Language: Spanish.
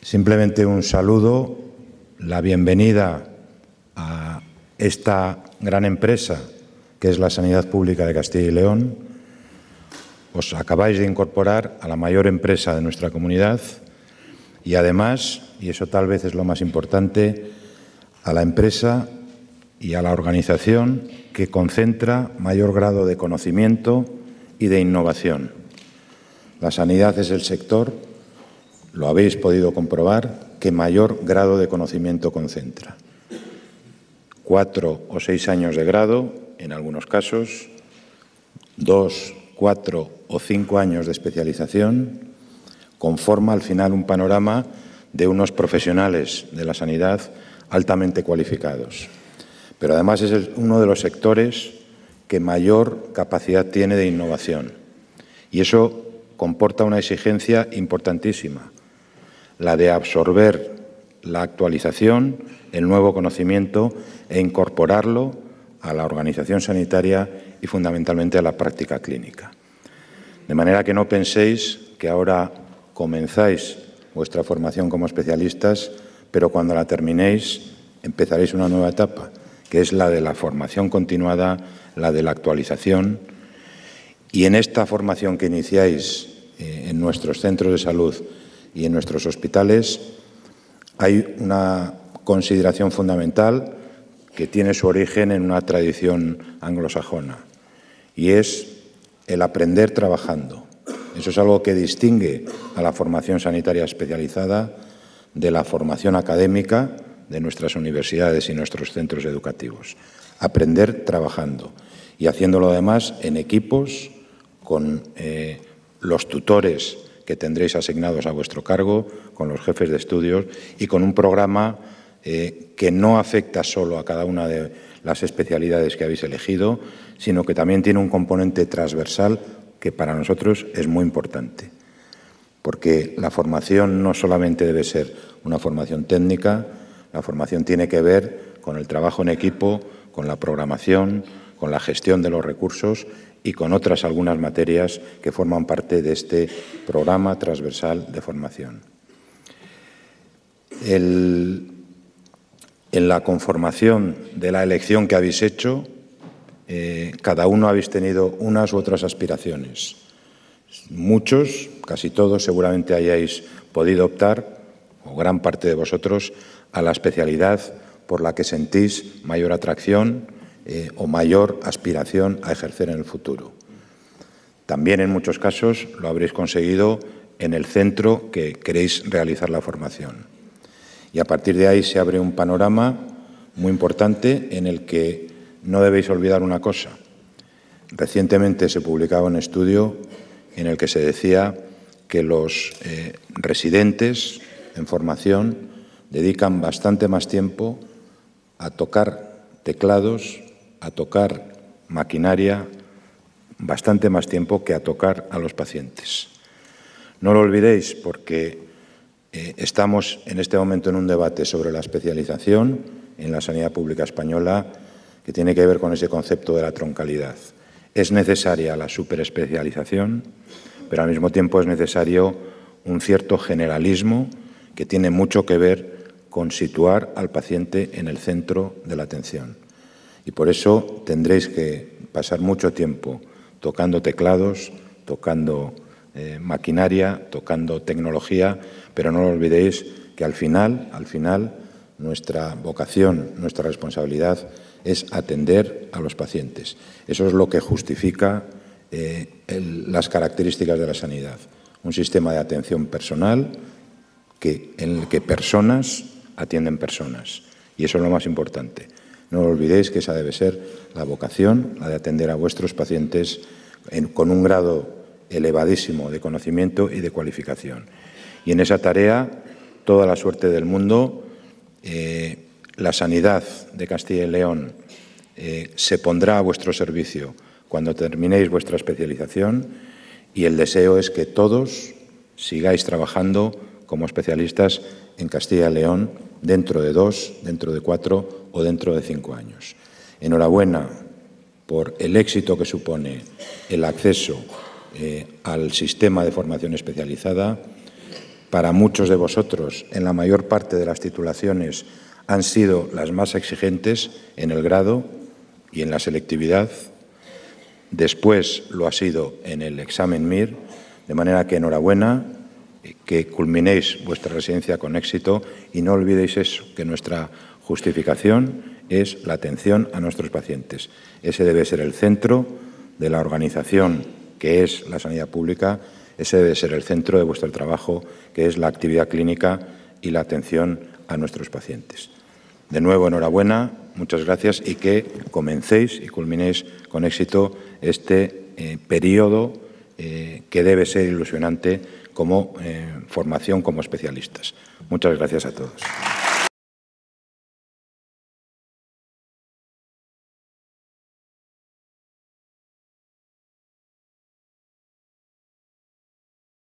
Simplemente un saludo, la bienvenida a esta gran empresa que es la Sanidad Pública de Castilla y León. Os acabáis de incorporar a la mayor empresa de nuestra comunidad y además, y eso tal vez es lo más importante, a la empresa y a la organización que concentra mayor grado de conocimiento y de innovación. La sanidad es el sector, lo habéis podido comprobar, que mayor grado de conocimiento concentra. 4 o 6 años de grado, en algunos casos, 2, 4 o 5 años de especialización, conforma al final un panorama de unos profesionales de la sanidad altamente cualificados. Pero además es uno de los sectores que mayor capacidad tiene de innovación. Y eso comporta una exigencia importantísima, la de absorber la actualización, el nuevo conocimiento e incorporarlo a la organización sanitaria y fundamentalmente a la práctica clínica. De manera que no penséis que ahora comenzáis vuestra formación como especialistas, pero cuando la terminéis empezaréis una nueva etapa, que es la de la formación continuada, la de la actualización. Y en esta formación que iniciáis en nuestros centros de salud y en nuestros hospitales hay una consideración fundamental que tiene su origen en una tradición anglosajona y es el aprender trabajando. Eso es algo que distingue a la formación sanitaria especializada de la formación académica de nuestras universidades y nuestros centros educativos. Aprender trabajando y haciéndolo además en equipos con los tutores que tendréis asignados a vuestro cargo, con los jefes de estudios y con un programa que no afecta solo a cada una de las especialidades que habéis elegido, sino que también tiene un componente transversal que para nosotros es muy importante. Porque la formación no solamente debe ser una formación técnica, la formación tiene que ver con el trabajo en equipo, con la programación, con la gestión de los recursos y con otras algunas materias que forman parte de este programa transversal de formación. En la conformación de la elección que habéis hecho, cada uno habéis tenido unas u otras aspiraciones. Muchos, casi todos, seguramente hayáis podido optar, o gran parte de vosotros, a la especialidad por la que sentís mayor atracción o mayor aspiración a ejercer en el futuro. También en muchos casos lo habréis conseguido en el centro que queréis realizar la formación. Y a partir de ahí se abre un panorama muy importante en el que no debéis olvidar una cosa. Recientemente se publicaba un estudio en el que se decía que los residentes en formación dedican bastante más tiempo a tocar teclados, a tocar maquinaria, bastante más tiempo que a tocar a los pacientes. No lo olvidéis porque estamos en este momento en un debate sobre la especialización en la sanidad pública española que tiene que ver con ese concepto de la troncalidad. Es necesaria la superespecialización, pero al mismo tiempo es necesario un cierto generalismo que tiene mucho que ver con situar al paciente en el centro de la atención. Y por eso tendréis que pasar mucho tiempo tocando teclados, tocando maquinaria, tocando tecnología, pero no lo olvidéis que al final, nuestra vocación, nuestra responsabilidad es atender a los pacientes. Eso es lo que justifica las características de la sanidad. Un sistema de atención personal en el que personas atienden personas. Y eso es lo más importante. No olvidéis que esa debe ser la vocación, la de atender a vuestros pacientes con un grado elevadísimo de conocimiento y de cualificación. Y en esa tarea, toda la suerte del mundo. La sanidad de Castilla y León se pondrá a vuestro servicio cuando terminéis vuestra especialización y el deseo es que todos sigáis trabajando como especialistas en Castilla y León dentro de 2, dentro de 4 o dentro de 5 años. Enhorabuena por el éxito que supone el acceso al sistema de formación especializada. para muchos de vosotros, en la mayor parte de las titulaciones, han sido las más exigentes en el grado y en la selectividad. Después lo ha sido en el examen MIR, de manera que enhorabuena, que culminéis vuestra residencia con éxito y no olvidéis eso, que nuestra justificación es la atención a nuestros pacientes. Ese debe ser el centro de la organización que es la sanidad pública, ese debe ser el centro de vuestro trabajo, que es la actividad clínica y la atención a nuestros pacientes. De nuevo, enhorabuena, muchas gracias y que comencéis y culminéis con éxito este periodo que debe ser ilusionante como formación como especialistas. Muchas gracias a todos.